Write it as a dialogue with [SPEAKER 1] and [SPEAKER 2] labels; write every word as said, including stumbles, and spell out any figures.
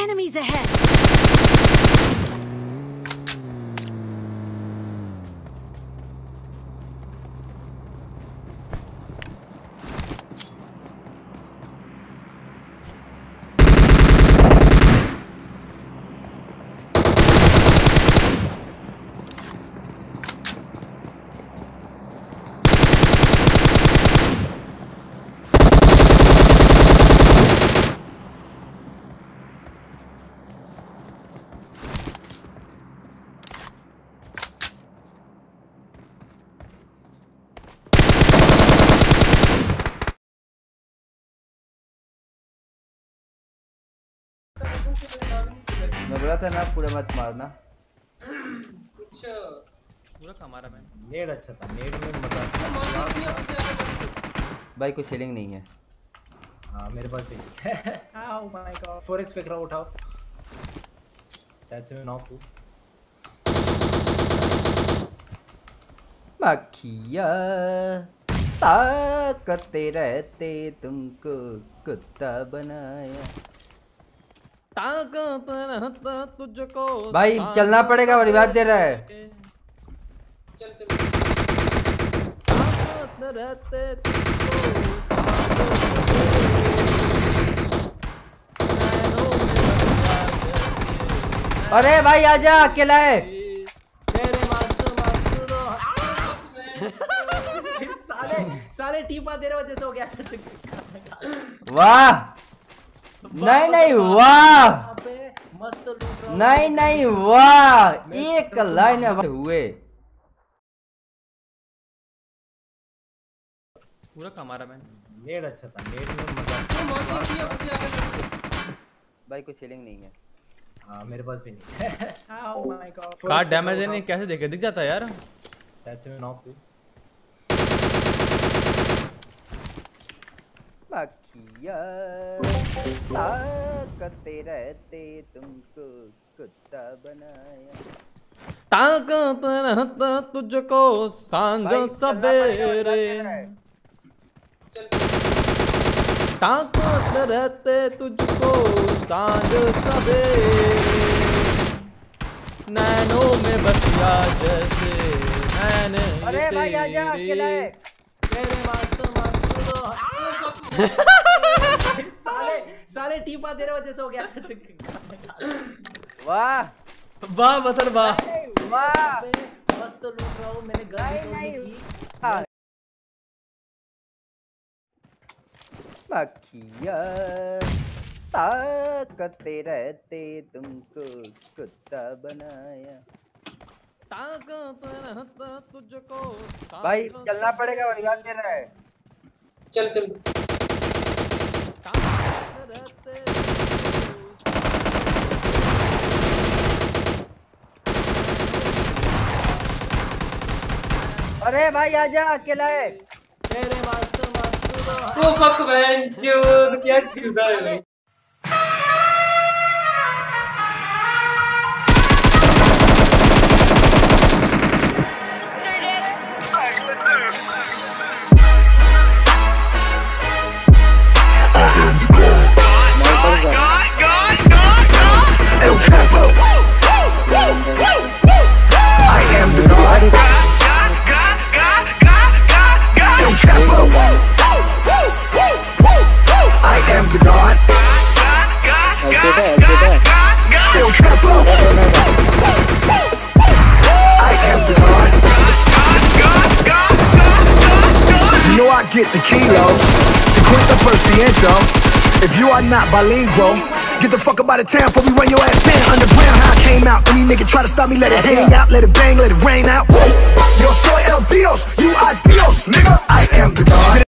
[SPEAKER 1] Enemies ahead!
[SPEAKER 2] मैं बोला था ना पूरा मत मारना।
[SPEAKER 3] अच्छा
[SPEAKER 4] पूरा कमारा मैं
[SPEAKER 5] नेड अच्छा था, नेड में मजा आता।
[SPEAKER 2] भाई कोई सेलिंग नहीं है।
[SPEAKER 5] हाँ मेरे पास भी नहीं। Oh my god, four X फेंक रहा हूँ, उठाओ। शायद से मैं नॉक हूँ।
[SPEAKER 2] मक्खिया ताकते रहते तुमको कुत्ता बनाया।
[SPEAKER 4] ताकत रहता तुझको
[SPEAKER 2] भाई चलना पड़ेगा, रिवाइव दे रहा है।
[SPEAKER 3] चल चल
[SPEAKER 4] ताकत रहते तुझको
[SPEAKER 2] अरे भाई आजा, अकेला है।
[SPEAKER 5] तेरे मास्टर मास्टर साले साले टीपा दे रहे हो जैसे हो गया।
[SPEAKER 2] वाह नहीं नहीं वाह
[SPEAKER 5] मस्त लूट रहा हूं।
[SPEAKER 2] नहीं नहीं वाह, एक लाइन हुए।
[SPEAKER 4] पूरा कमारा मैं
[SPEAKER 5] नेड अच्छा था, नेड में मजा आता।
[SPEAKER 2] भाई कोई सेलिंग नहीं है।
[SPEAKER 5] हाँ मेरे पास भी नहीं। Oh my god,
[SPEAKER 4] card damage है नहीं, कैसे देखे दिख जाता है यार।
[SPEAKER 5] शायद से मैं नॉक हूँ।
[SPEAKER 2] मक्खिया ताकते रहते तुमको कुत्ता बनाया।
[SPEAKER 4] ताकत रहता तुझको सांझ सवेरे, ताकत रहते तुझको सांझ सवेरे, नैनों में बसिया जैसे नैन
[SPEAKER 2] अरे भाई आजा, अकेला है।
[SPEAKER 5] तेरे मास्टर मास्टर साले साले टीपा दे रहे हो जैसे हो गया।
[SPEAKER 2] वाह
[SPEAKER 4] वाह बसर वाह।
[SPEAKER 2] वाह
[SPEAKER 5] मस्त लूट रहा हूँ, मैंने गन तोड़ने की।
[SPEAKER 2] मक्खिया ताकते रहते तुमको कुत्ता बनाया।
[SPEAKER 4] ताकत रहता तुझको
[SPEAKER 2] भाई चलना पड़ेगा, रिवाइव दे रहा है।
[SPEAKER 3] चल चल
[SPEAKER 4] ताकत रहते
[SPEAKER 2] अरे भाई आजा, अकेला है।
[SPEAKER 5] तेरे master master
[SPEAKER 3] oh fuck man जो क्या चुदा है भाई।
[SPEAKER 6] Get the kilos, cincuenta por ciento. If you are not bilingual, get the fuck up out of town before we run your ass down. Underground, how I came out. Any nigga try to stop me, let it hang out, let it bang, let it rain out. Yo soy el Dios, you are Dios, nigga. I am the God.